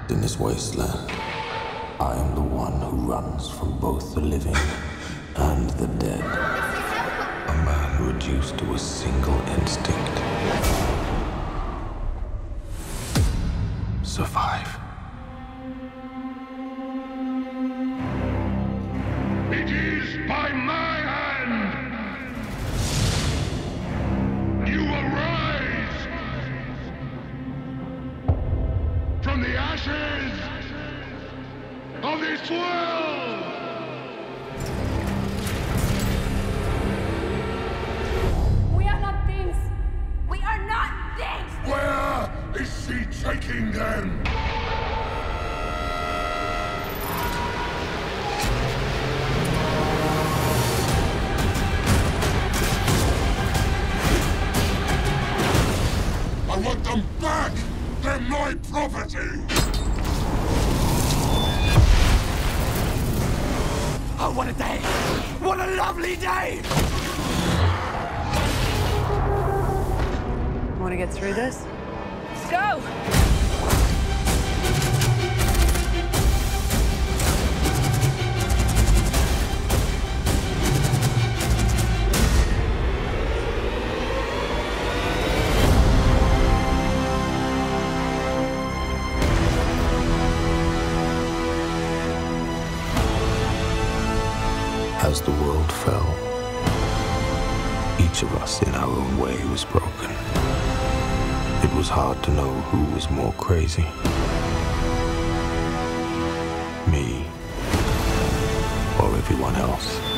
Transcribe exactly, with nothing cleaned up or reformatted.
In this wasteland, I am the one who runs from both the living and the dead. A man reduced to a single instinct. Survive. It is by my hand! You will rise from the ashes of this world! We are not things! We are not things! Where is she taking them? I want them back! They're my property! Oh, what a day! What a lovely day! Want to get through this? Let's go! As the world fell, each of us in our own way was broken. It was hard to know who was more crazy. Me or everyone else.